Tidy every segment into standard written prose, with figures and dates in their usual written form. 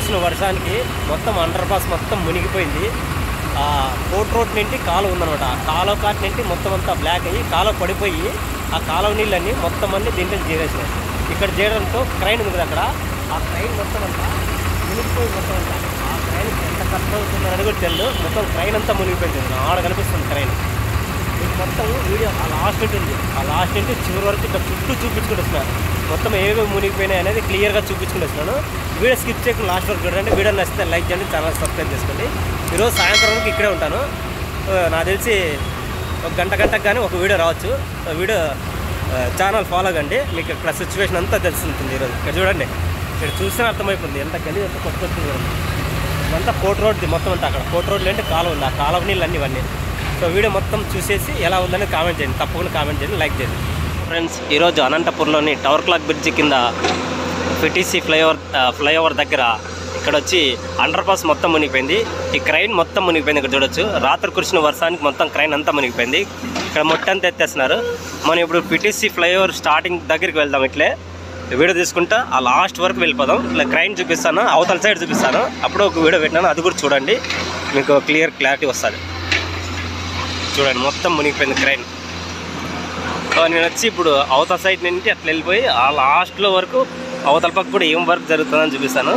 కురిసిన వర్షానికి మొత్తం అండర్ పాస్ మొత్తం మునిగిపోయింది. కోట్ రోడ్ నుండి కాలువ ఉందనమాట. ఆ కాలువ కాటి నుండి మొత్తం అంతా బ్లాక్ అయ్యి కాలువ పడిపోయి ఆ కాలువ నీళ్ళన్నీ మొత్తం అన్నీ దీంట్లో చేరేసినాయి. ఇక్కడ చేయడంతో క్రైన్ ఉంది కదా, అక్కడ ఆ క్రైన్ మొత్తం అంతా మునిగిపోయి మొత్తం అంతా ఆ క్రైన్ ఎంత కష్టం అవుతుందని కూడా తెలియదు. మొత్తం క్రైన్ అంతా మునిగిపోయింది. ఆడ కనిపిస్తుంది క్రైన్. మీకు మొత్తం వీడియో ఆ లాస్ట్ ఉంటుంది, ఆ లాస్ట్ నుండి చివరి వరకు ఇట్లా చుట్టూ చూపించుకుంటూ వస్తున్నారు. మొత్తం ఏవేవి మునిగిపోయినాయి అనేది క్లియర్గా చూపించుకుంటూ వస్తున్నాను. వీడియో స్కిప్ చేయకుండా లాస్ట్ వరకు చూడండి. వీడియో నచ్చితే లైక్ చేయండి, ఛానల్ సబ్స్క్రైబ్ చేసుకోండి. ఈరోజు సాయంత్రం వరకు ఇక్కడే ఉంటాను. నాకు తెలిసి ఒక గంటకు కానీ ఒక వీడియో రావచ్చు. వీడియో ఛానల్ ఫాలో కండి, మీకు ఇక్కడ సిచ్యువేషన్ అంతా తెలుస్తుంది. ఈరోజు ఇక్కడ చూడండి, ఇక్కడ చూస్తేనే అర్థమైపోతుంది ఎంత గలీజ్ అంతా కొట్టుకొస్తుంది. చూడండి, ఇదంతా కోట్ రోడ్ది మొత్తం అంతా. అక్కడ కోట్ రోడ్లు అంటే కాలువ ఉంది, ఆ కాలువ నీళ్ళు అన్నీ ఇవన్నీ. సో వీడియో మొత్తం చూసేసి ఎలా ఉందని కామెంట్ చేయండి, తప్పకుండా కామెంట్ చేయండి, లైక్ చేయండి. ఫ్రెండ్స్, ఈరోజు అనంతపూర్లోని టవర్ క్లాక్ బ్రిడ్జి కింద పిటిసి ఫ్లైఓవర్ దగ్గర ఇక్కడ వచ్చి అండర్ పాస్ మొత్తం మునిగిపోయింది. ఈ క్రైన్ మొత్తం మునిగిపోయింది. ఇక్కడ చూడొచ్చు, రాత్రి కురిసిన వర్షానికి మొత్తం క్రైన్ అంతా మునిగిపోయింది. ఇక్కడ మొట్టంతా ఎత్తేస్తున్నారు. మనం ఇప్పుడు పిటిసి ఫ్లైఓవర్ స్టార్టింగ్ దగ్గరికి వెళ్దాం. ఇట్లే వీడియో తీసుకుంటా ఆ లాస్ట్ వరకు వెళ్ళిపోదాం. ఇట్లా క్రైన్ చూపిస్తాను, అవతల సైడ్ చూపిస్తాను. అప్పుడు ఒక వీడియో పెట్టినాను, అది కూడా చూడండి, మీకు క్లారిటీ వస్తుంది. చూడండి, మొత్తం మునిగిపోయింది క్రైన్. నేను వచ్చి ఇప్పుడు అవతల సైడ్ నుండి అట్లా వెళ్ళిపోయి ఆ లాస్ట్లో వరకు అవతల పక్క కూడా ఏం వర్క్ జరుగుతుందని చూపిస్తాను.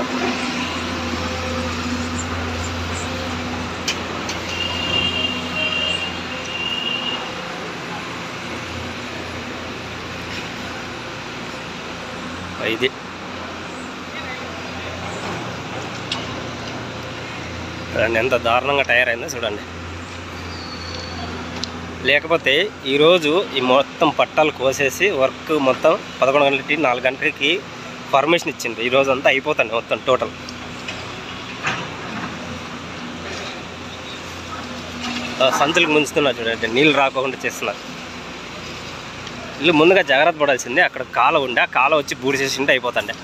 ఇది ఎంత దారుణంగా టైర్ అయిందో చూడండి. లేకపోతే ఈరోజు ఈ మొత్తం పట్టాలు కోసేసి వర్క్ మొత్తం 11 గంటలకి 4 గంటలకి పర్మిషన్ ఇచ్చింది. ఈరోజు అంతా అయిపోతుంది మొత్తం టోటల్. సంచులకు ముంచుతున్నారు చూడండి, నీళ్ళు రాకుండా చేస్తున్నారు. వీళ్ళు ముందుగా జాగ్రత్త పడాల్సిందే. అక్కడ కాలువ ఉండే, ఆ కాలువ వచ్చి బూడిసేసింటే అయిపోతుండే.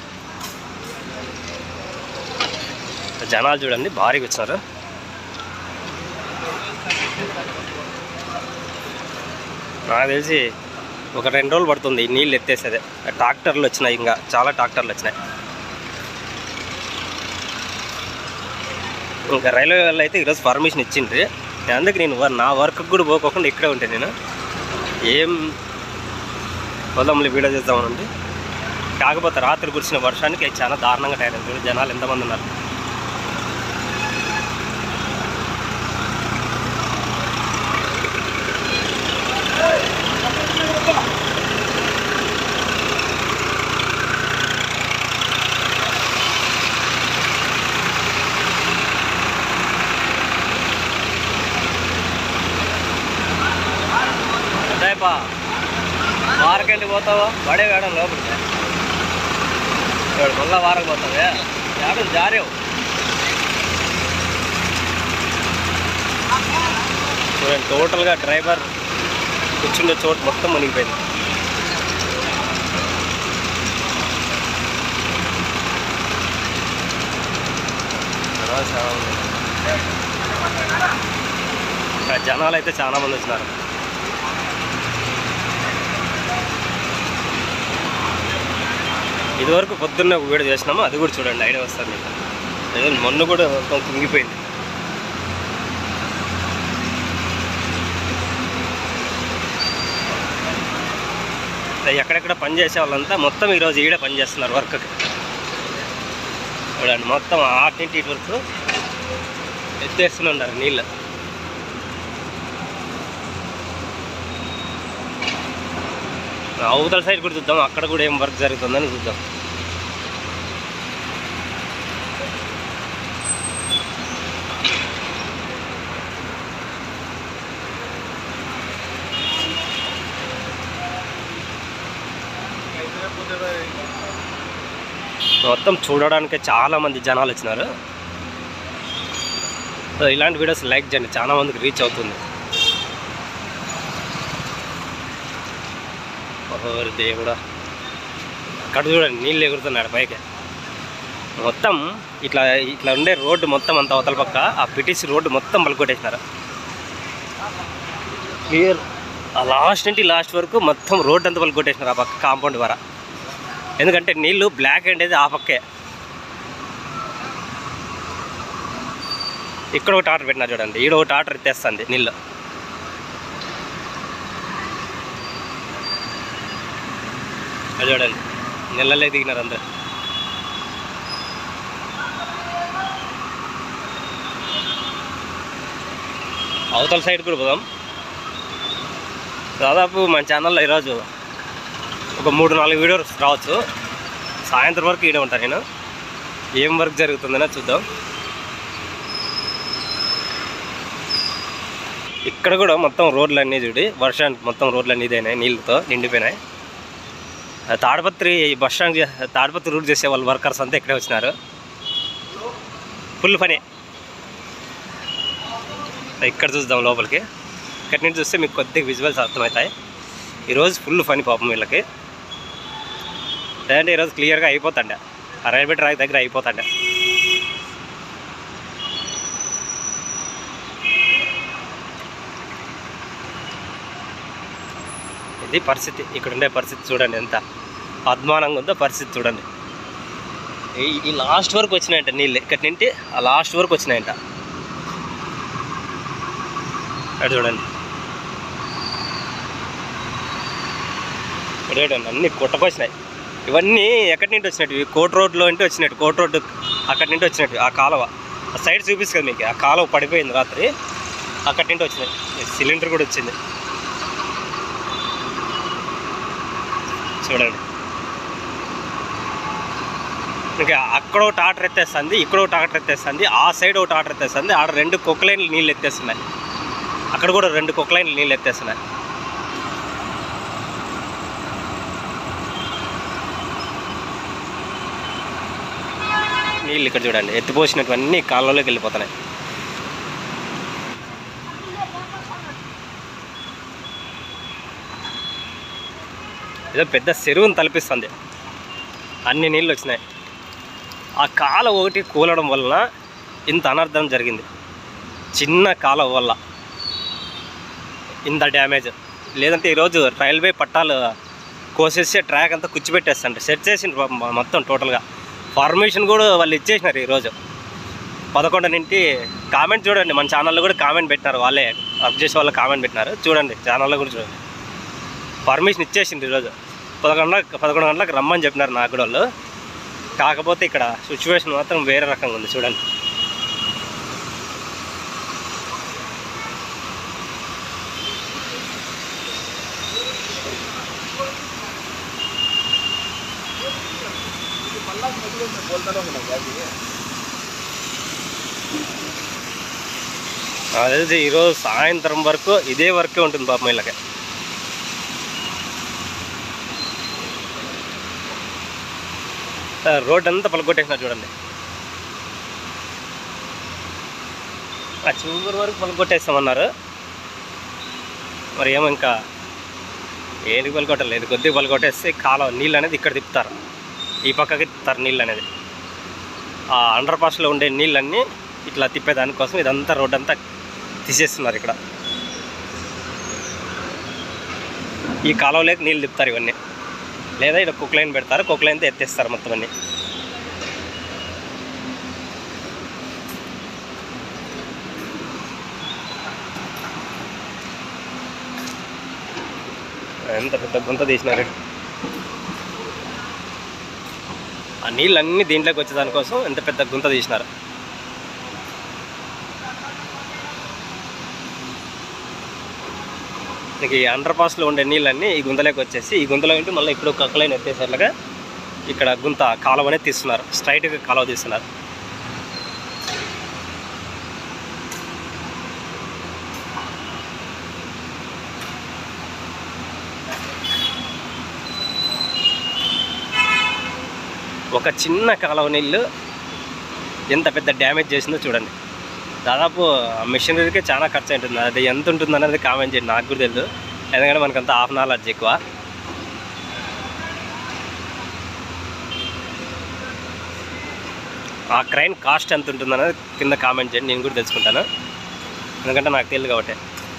జనాలు చూడండి భారీగా వచ్చినారు. నాకు తెలిసి ఒక 2 రోజులు పడుతుంది ఈ నీళ్ళు ఎత్తేసేదే. ట్రాక్టర్లు వచ్చినాయి, ఇంకా చాలా ట్రాక్టర్లు వచ్చినాయి. ఇంకా రైల్వే వాళ్ళు అయితే ఈరోజు పర్మిషన్ ఇచ్చిండ్రి. అందుకు నేను నా వర్క్ కూడా పోకోకుండా ఇక్కడే ఉంటాను. నేను ఏం పొలంలో వీడియో చేద్దామనండి. కాకపోతే రాత్రి కురిసిన వర్షానికి చాలా దారుణంగా టైర్ అయింది. జనాలు ఎంతమంది ఉన్నారు. అదేపా వారకండి పోతావా, పడే వేయడం లోపలికి మళ్ళీ వారకు పోతావే, వేయడం జారేవు. చూడండి, టోటల్గా డ్రైవర్ కూర్చుండే చోటు మొత్తం మునిగిపోయింది. జనాలు అయితే చాలా మంది వచ్చినారు. ఇదివరకు పొద్దున్నే ఒక వీడియో చేసినాము, అది కూడా చూడండి, ఐడియా వస్తుంది మీకు. మొన్న కూడా మొత్తం కుంగిపోయింది. ఎక్కడెక్కడ పని చేసే వాళ్ళంతా మొత్తం ఈరోజు ఈడే పని చేస్తున్నారు వర్క్కి. చూడండి, మొత్తం ఆటింటి ఇటు వరకు ఎత్తేస్తూనే ఉన్నారు నీళ్ళు. అవతల సైడ్ కూడా చూద్దాం, అక్కడ కూడా ఏం వర్క్ జరుగుతుందని చూద్దాం. మొత్తం చూడడానికి చాలా మంది జనాలు వచ్చినారు. ఇలాంటి వీడియోస్ లైక్ చేయండి, చాలా మందికి రీచ్ అవుతుంది. ఓరి దేవుడా, అక్కడ చూడండి నీళ్ళు ఎగురుతున్నాడు పైకి. మొత్తం ఇట్లా ఇట్లా ఉండే రోడ్డు మొత్తం అంత అవతల పక్క ఆ పిటిసి రోడ్డు మొత్తం పలుకొట్టేసినారు. క్లియర్ ఆ లాస్ట్ నుండి లాస్ట్ వరకు మొత్తం రోడ్డు అంతా పలుకొట్టేసినారు ఆ పక్క కాంపౌండ్ ద్వారా. ఎందుకంటే నీళ్ళు బ్లాక్ అనేది ఆ పక్కే. ఇక్కడ ఒక టాటర్ పెట్టినా చూడండి, ఈడ ఒక టాటర్ ఎత్తేస్తుంది నీళ్ళు. అది చూడండి, నీళ్ళలే దిగినారు అందరు. అవతల సైడ్ కూడా పోదాం. దాదాపు మన ఛానల్లో ఈరోజు ఒక 3-4 వీడియోస్ రావచ్చు. సాయంత్రం వరకు ఈడే ఉంటాను నేను. ఏం వర్క్ జరుగుతుందనే చూద్దాం. ఇక్కడ కూడా మొత్తం రోడ్లన్నీ చూడి, వర్షానికి మొత్తం రోడ్లన్నీ ఇదైనాయి, నీళ్ళతో నిండిపోయినాయి. Tadipatri bus stand, Tadipatri route చేసే వాళ్ళు వర్కర్స్ అంతా ఇక్కడే వచ్చినారు. ఫుల్ పని. ఇక్కడ చూద్దాం లోపలికి. ఇక్కడి నుంచి చూస్తే మీకు కొద్దిగా విజువల్స్ అర్థమవుతాయి. ఈరోజు ఫుల్ పని పాపం వీళ్ళకి. లేదంటే ఈరోజు క్లియర్గా అయిపోతాండే, ఆ రైల్వే ట్రాక్ దగ్గర అయిపోతాండే. ఇది పరిస్థితి, ఇక్కడ ఉండే పరిస్థితి చూడండి, ఎంత అద్మానంగా ఉందో పరిస్థితి చూడండి. ఈ లాస్ట్ వరకు వచ్చినాయంట నీళ్ళు, ఇక్కడి నుండి ఆ లాస్ట్ వరకు వచ్చినాయంట. అటు చూడండి, చూడండి అన్నీ కొట్టకొచ్చినాయి. ఇవన్నీ ఎక్కడి నుండి వచ్చినట్టు, కోట్ రోడ్లో అంటే వచ్చినట్టు, కోట్ రోడ్డు అక్కడి నుండి వచ్చినట్టు. ఆ కాలువ ఆ సైడ్ చూపిస్తుంది మీకు, ఆ కాలువ పడిపోయింది రాత్రి, అక్కడి నుండి వచ్చినాయి. సిలిండర్ కూడా వచ్చింది చూడండి. ఇంకా అక్కడ ఒక టాటర్ ఎత్తేస్తుంది, ఇక్కడ ఒక టాటర్ ఎత్తేస్తుంది, ఆ సైడ్ ఒక టాటర్ ఎత్తేస్తుంది. ఆడ 2 కొక్లైన్లు నీళ్ళు ఎత్తేస్తున్నాయి, అక్కడ కూడా 2 కొక్లైన్లు నీళ్ళు ఎత్తేస్తున్నాయి. నీళ్ళు ఇక్కడ చూడండి, ఎత్తిపోసినటువన్నీ కాలువలోకి వెళ్ళిపోతున్నాయి. ఏదో పెద్ద చెరువును తలపిస్తుంది, అన్ని నీళ్ళు వచ్చినాయి. ఆ కాలువ ఒకటి కూలడం వలన ఇంత అనర్థం జరిగింది. చిన్న కాలువ వల్ల ఇంత డ్యామేజ్. లేదంటే ఈరోజు రైల్వే పట్టాలు కోసేసి ట్రాక్ అంతా కూర్చిపెట్టేస్తాంటే, సెట్ చేసి మొత్తం టోటల్గా పర్మిషన్ కూడా వాళ్ళు ఇచ్చేసినారు. ఈరోజు 11 నుండి కామెంట్ చూడండి, మన ఛానల్లో కూడా కామెంట్ పెట్టినారు, వాళ్ళే వర్క్ చేసే వాళ్ళు కామెంట్ పెట్టినారు చూడండి, ఛానల్లో కూడా చూడండి. పర్మిషన్ ఇచ్చేసింది ఈరోజు 11 గంటలకు రమ్మని చెప్పినారు నాకు కూడా వాళ్ళు. కాకపోతే ఇక్కడ సిచ్యువేషన్ మాత్రం వేరే రకంగా ఉంది చూడండి. అదే ఈరోజు సాయంత్రం వరకు ఇదే వర్కే ఉంటుంది పాపం వీళ్ళకి. రోడ్ అంతా పలగొట్టేసినారు చూడండి, ఆ చివరి వరకు పలగొట్టేస్తామన్నారు. మరి ఏమో ఇంకా ఏది పలగొట్టలేదు, కొద్దిగా పలగొట్టేస్తే కాలువ నీళ్ళు అనేది ఇక్కడ తిప్పుతారు, ఈ పక్కకి తిప్పుతారు నీళ్ళు అనేది. ఆ అండర్ పాస్లో ఉండే నీళ్ళన్నీ ఇట్లా తిప్పేదానికోసం ఇదంతా రోడ్ అంతా తీసేస్తున్నారు. ఇక్కడ ఈ కాలువలోకి నీళ్ళు తిప్పుతారు ఇవన్నీ, లేదా ఇక్కడ కుక్లైన్ పెడతారు, కుక్లైన్తో ఎత్తేస్తారు మొత్తం అన్నీ. ఎంత పెద్ద గుంత తీసినారు. ఆ నీళ్ళన్నీ దీంట్లోకి వచ్చేదానికోసం ఎంత పెద్ద గుంత తీసినారు. ఇంక ఈ అండర్ పాస్లో ఉండే నీళ్ళన్నీ ఈ గుంతలోకి వచ్చేసి, ఈ గుంతలో ఉంటే మళ్ళీ ఇప్పుడు కక్కలైన ఎత్తేసేట్లుగా ఇక్కడ గుంత కాలువ అనేది తీస్తున్నారు, స్ట్రైట్గా కాలువ తీస్తున్నారు. ఒక చిన్న కాలువ నీళ్ళు ఎంత పెద్ద డ్యామేజ్ చేసిందో చూడండి. దాదాపు మిషనరీకే చాలా ఖర్చు ఉంటుంది. అది ఎంత ఉంటుంది అనేది కామెంట్ చేయండి, నాకు కూడా తెలియదు, ఎందుకంటే మనకంతా హాఫ్ నాలెడ్జ్ ఎక్కువ. ఆ క్రైన్ కాస్ట్ ఎంత ఉంటుంది అనేది కింద కామెంట్ చేయండి, నేను కూడా తెలుసుకుంటాను, ఎందుకంటే నాకు తెలియదు కాబట్టి.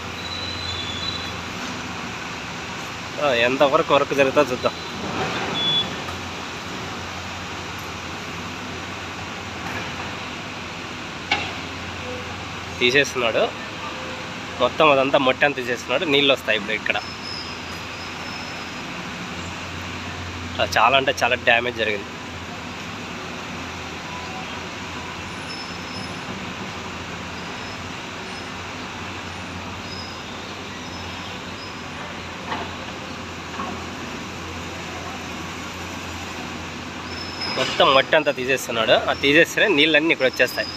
ఎంతవరకు వర్క్ జరుగుతుందో చూద్దాం. తీసేస్తున్నాడు, మొత్తం అదంతా మట్టి అంతా తీసేస్తున్నాడు. నీళ్ళు వస్తాయి ఇప్పుడు ఇక్కడ. చాలా అంటే చాలా డ్యామేజ్ జరిగింది. మొత్తం మట్టి అంతా తీసేస్తున్నాడు. అది తీసేస్తేనే నీళ్ళన్నీ ఇక్కడ వచ్చేస్తాయి.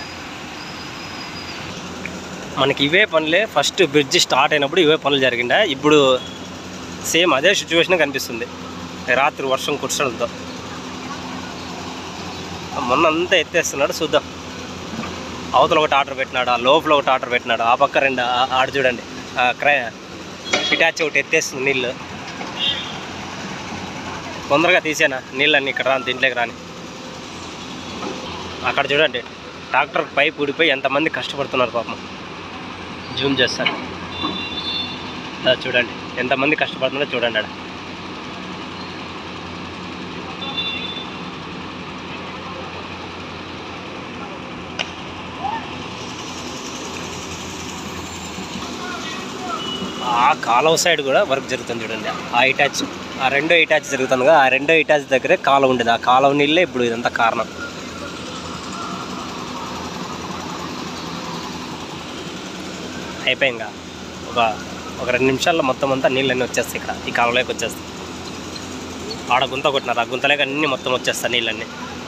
మనకి ఇవే పనులే ఫస్ట్ బ్రిడ్జ్ స్టార్ట్ అయినప్పుడు ఇవే పనులు జరిగిందా. ఇప్పుడు సేమ్ అదే సిచ్యువేషన్ కనిపిస్తుంది. రాత్రి వర్షం కుర్చడంతో మొన్న అంతా ఎత్తేస్తున్నాడు. చూద్దాం. అవతల ఒకటి ఆర్డర్ పెట్టినాడు, ఆ లోపల ఒకటి ఆర్డర్ పెట్టినాడు, ఆ పక్క రెండు ఆడ చూడండి పిటాచి ఒకటి ఎత్తేస్తుంది నీళ్ళు. తొందరగా తీసేనా నీళ్ళన్నీ ఇక్కడ రాని, దీంట్లోకి రాని. అక్కడ చూడండి ట్రాక్టర్ పైప్ ఊడిపోయి ఎంతమంది కష్టపడుతున్నారు పాపం. జూమ్ చేస్తాను చూడండి ఎంతమంది కష్టపడుతున్నారో చూడండి. ఆడ ఆ కాలువ సైడ్ కూడా వర్క్ జరుగుతుంది చూడండి. ఆ ఇటాచ్, ఆ రెండో ఇటాచ్ జరుగుతుంది కదా, ఆ రెండో ఇటాచ్ దగ్గరే కాలువ ఉండేది. ఆ కాలువ నీళ్ళే ఇప్పుడు ఇదంతా కారణం. అయిపోయి ఇంకా ఒక 2 నిమిషాల్లో మొత్తం అంతా నీళ్ళన్నీ వచ్చేస్తాయి. ఇక్కడ ఈ కాలువలోకి వచ్చేస్తాయి. ఆడ గుంత కొట్టినారు, ఆ గుంతలోకి అన్నీ మొత్తం వచ్చేస్తాయి నీళ్ళన్నీ.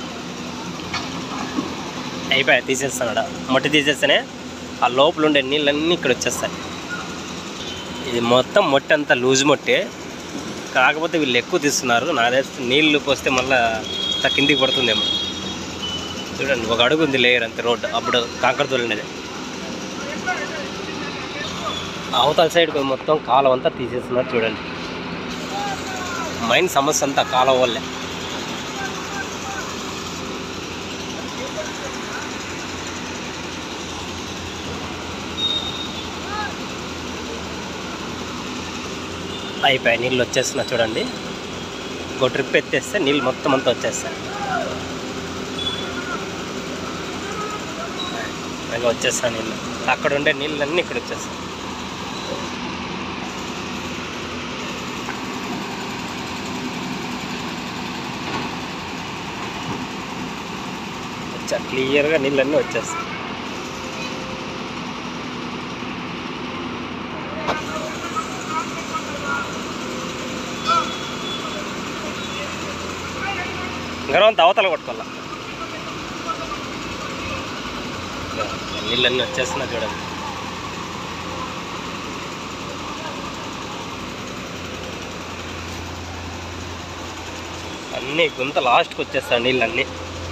అయిపోయాయి, తీసేస్తాడు. మట్టి తీసేస్తేనే ఆ లోపల ఉండే నీళ్ళన్నీ ఇక్కడ వచ్చేస్తాయి. ఇది మొత్తం మట్టి అంతా లూజ్ మట్టి, కాకపోతే వీళ్ళు ఎక్కువ తీస్తున్నారు. నా తెలిసి నీళ్ళు పోస్తే మళ్ళీ కిందికి పడుతుందేమో. చూడండి ఒక అడుగు ఉంది లేయర్ అంతే రోడ్డు. అప్పుడు కాంకర తోలినది. అవతల సైడ్ మొత్తం కాలువ అంతా తీసేస్తున్నారు చూడండి. మైన్ సమస్య అంతా కాలువ వల్లే. అయిపోయాయి, నీళ్ళు వచ్చేస్తున్నా చూడండి. ఇంకో ట్రిప్ ఎత్తేస్తే నీళ్ళు మొత్తం అంతా వచ్చేస్తాయి. ఇంకా వచ్చేస్తాయి నీళ్ళు. అక్కడ ఉండే నీళ్ళన్నీ ఇక్కడ వచ్చేస్తాయి. క్లియర్గా నీళ్ళన్నీ వచ్చేస్తాయి. గర్వంత అవతల కొట్టుకోవాల. నీళ్ళన్నీ వచ్చేస్తున్నా చూడండి. అన్నీ గుంత లాస్ట్కి వచ్చేస్తాయి నీళ్ళన్నీ.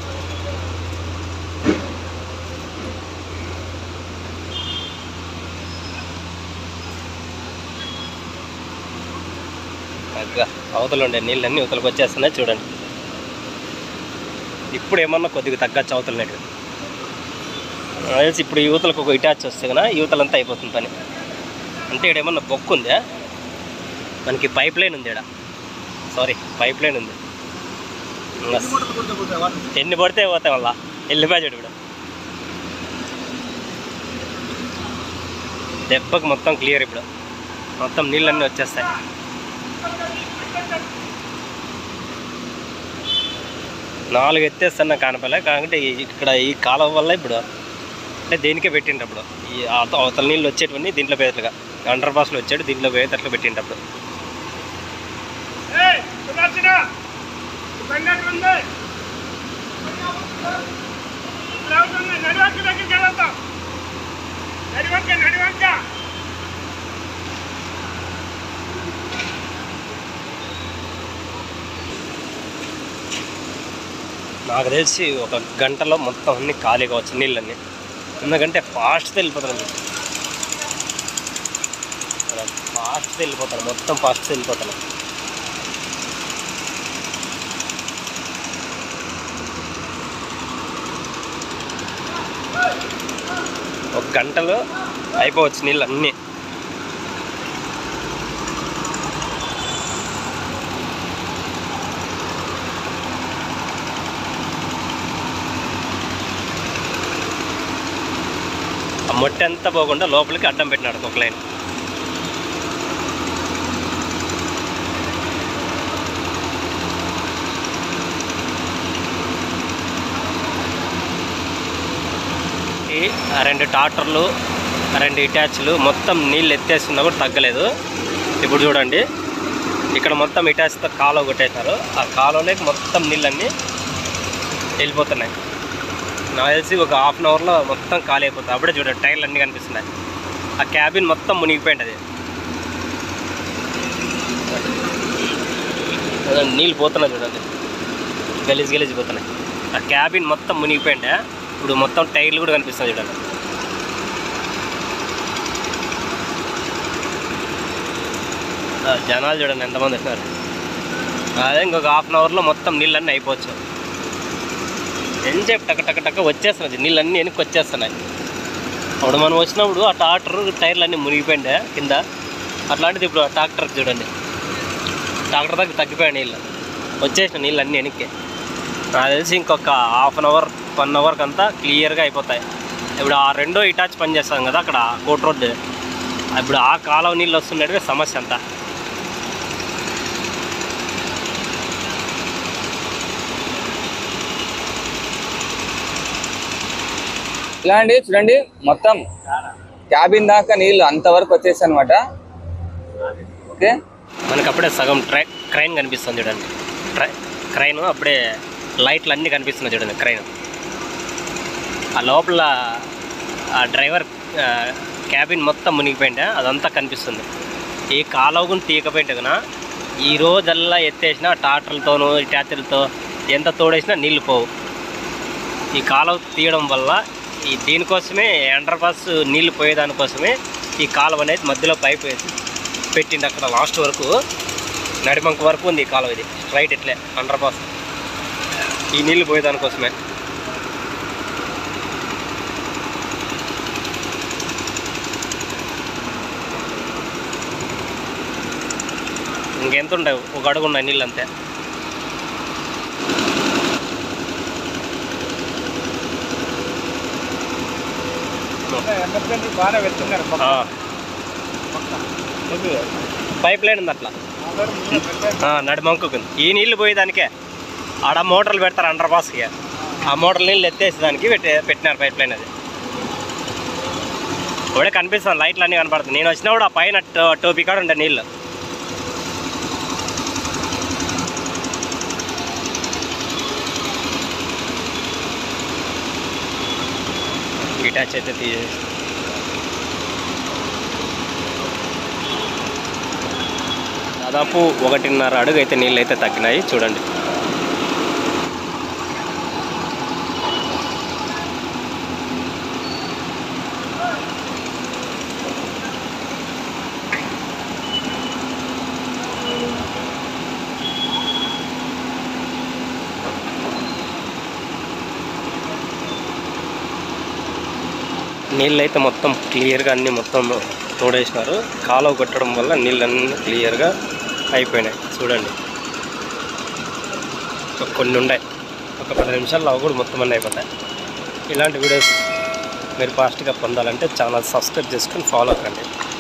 అవతల ఉండే నీళ్ళన్నీ అవతలకు వచ్చేస్తున్నాయి చూడండి. ఇప్పుడు ఏమన్నా కొద్దిగా తగ్గచ్చు అవతల నీళ్ళు. తెలిసి ఇప్పుడు యువతలకు ఒక ఇటాచ్ వస్తే కదా యువతలంతా అయిపోతుంది పని. అంటే ఇక్కడ ఏమన్నా బొక్కు ఉందా, మనకి పైప్ లైన్ ఉంది. ఇక్కడ పైప్ లైన్ ఉంది. ఎన్ని పడితే పోతాయి మళ్ళా వెళ్ళిపోయాడు. ఇప్పుడు దెబ్బకి మొత్తం క్లియర్. ఇప్పుడు మొత్తం నీళ్ళన్నీ వచ్చేస్తాయి. నాలుగు ఎత్తేస్తున్నా కానపలే. కాకుంటే ఇక్కడ ఈ కాలువ వల్ల ఇప్పుడు అంటే దేనికే పెట్టిండు. అప్పుడు ఈ అవతల నీళ్ళు వచ్చేటివన్నీ దీంట్లో పోయేట్లుగా అండర్ పాస్లో వచ్చాడు, దీంట్లో పోయేటట్లు పెట్టిండు. నాకు తెలిసి ఒక గంటలో మొత్తం అన్నీ ఖాళీగా వచ్చు నీళ్ళన్నీ. ఎందుకంటే ఫాస్ట్గా వెళ్ళిపోతాను, మొత్తం ఫాస్ట్గా వెళ్ళిపోతాను. ఒక గంటలో అయిపోవచ్చు నీళ్ళు అన్నీ. మొట్టె అంతా పోకుండా లోపలికి అడ్డం పెట్టినాడు ఒక లైన్. ఈ 2 ట్రాక్టర్లు 2 ఇటాచ్లు మొత్తం నీళ్ళు ఎత్తేస్తున్నా కూడా తగ్గలేదు. ఇప్పుడు చూడండి, ఇక్కడ మొత్తం ఇటాచ్తో కాలువ కొట్టేశారు. ఆ కాలువలోకి మొత్తం నీళ్ళన్నీ వెళ్ళిపోతున్నాయి. నాకు తెలిసి ఒక హాఫ్ అన్ అవర్లో మొత్తం ఖాళీ అయిపోతుంది. అప్పుడే చూడండి టైర్లు అన్నీ కనిపిస్తున్నాయి. ఆ క్యాబిన్ మొత్తం మునిగిపోయింది. అది నీళ్ళు పోతున్నాయి చూడండి, గలీజ్ పోతున్నాయి. ఆ క్యాబిన్ మొత్తం మునిగిపోయింది. ఇప్పుడు మొత్తం టైర్లు కూడా కనిపిస్తుంది చూడండి. జనాలు చూడండి ఎంతమంది వస్తున్నారు. అదే ఇంకొక హాఫ్ అన్ అవర్లో మొత్తం నీళ్ళన్నీ అయిపోవచ్చు. ఎంతసేపు టక్క వచ్చేస్తున్నది, నీళ్ళన్నీ వెనక్కి వచ్చేస్తున్నాయి. అప్పుడు మనం వచ్చినప్పుడు ఆ ట్రాక్టర్ టైర్లు అన్నీ మునిగిపోయిండే కింద. అట్లాంటిది ఇప్పుడు ఆ ట్రాక్టర్ చూడండి, ట్రాక్టర్ దగ్గర తగ్గిపోయాయి నీళ్ళు, వచ్చేసిన నీళ్ళు అన్నీ వెనక్కి. నాకు తెలిసి ఇంకొక హాఫ్ అన్ అవర్ 1 అవర్కి అంతా క్లియర్గా అయిపోతాయి. ఇప్పుడు ఆ 2 ఇటాచ్ పని చేస్తాం కదా అక్కడ కోట్ రోడ్డు, ఇప్పుడు ఆ కాలువ నీళ్ళు వస్తున్నట్టుగా సమస్య అంతా. ఇలా అండి చూడండి, మొత్తం క్యాబిన్ దాకా నీళ్ళు అంతవరకు వచ్చేసాయి అనమాట. ఓకే, మనకు అప్పుడే సగం క్రైన్ కనిపిస్తుంది చూడండి. క్రైన్ అప్పుడే లైట్లు అన్నీ కనిపిస్తున్నాయి చూడండి. క్రైన్ ఆ లోపల ఆ డ్రైవర్ క్యాబిన్ మొత్తం మునిగిపోయింటే అదంతా కనిపిస్తుంది. ఈ కాలువ తీయకపోయింటే కన్నా ఈ రోజల్లా ఎత్తేసిన ట్రాక్టర్లతోనూ ట్యాచర్లతో ఎంత తోడేసినా నీళ్ళు పోవు. ఈ కాలువ తీయడం వల్ల దీనికోసమే అండర్పాస్ నీళ్ళు పోయేదానికోసమే ఈ కాలువ అనేది మధ్యలో పైప్ వేసి పెట్టింది. అక్కడ లాస్ట్ వరకు నడిమంక వరకు ఉంది ఈ కాలువ. ఇది స్ట్రైట్ ఇట్లే అండర్పాస్ ఈ నీళ్ళు పోయేదానికోసమే. ఇంకెంత ఉంటాయి, ఒక అడుగు ఉన్నాయి నీళ్ళు అంతే. పైప్ లైన్ ఉంది అట్లా నడిమంకు. ఈ నీళ్ళు పోయేదానికే ఆడ మోటార్లు పెడతారు అండర్పాస్కి. ఆ మోటార్ నీళ్ళు ఎత్తేసేదానికి పెట్టినారు పైప్ లైన్. అది ఇప్పుడే కనిపిస్తుంది, లైట్లు అన్నీ కనపడుతుంది. నేను వచ్చినప్పుడు ఆ పైన టోపీ కాడ ఉండే నీళ్ళు. ఇటాచ్ అయితే తీసేసి దాదాపు 1.5 అడుగు అయితే నీళ్ళు అయితే తగ్గినాయి చూడండి. నీళ్ళు అయితే మొత్తం క్లియర్గా అన్నీ మొత్తం తోడేసినారు. కాలువ కొట్టడం వల్ల నీళ్ళన్నీ క్లియర్గా అయిపోయినాయి చూడండి. కొన్ని ఉన్నాయి, ఒక 10 నిమిషాల్లో అవి కూడా మొత్తం అన్నీ అయిపోతాయి. ఇలాంటి వీడియోస్ మీరు ఫాస్ట్గా పొందాలంటే ఛానల్ సబ్స్క్రైబ్ చేసుకొని ఫాలో అవ్వండి.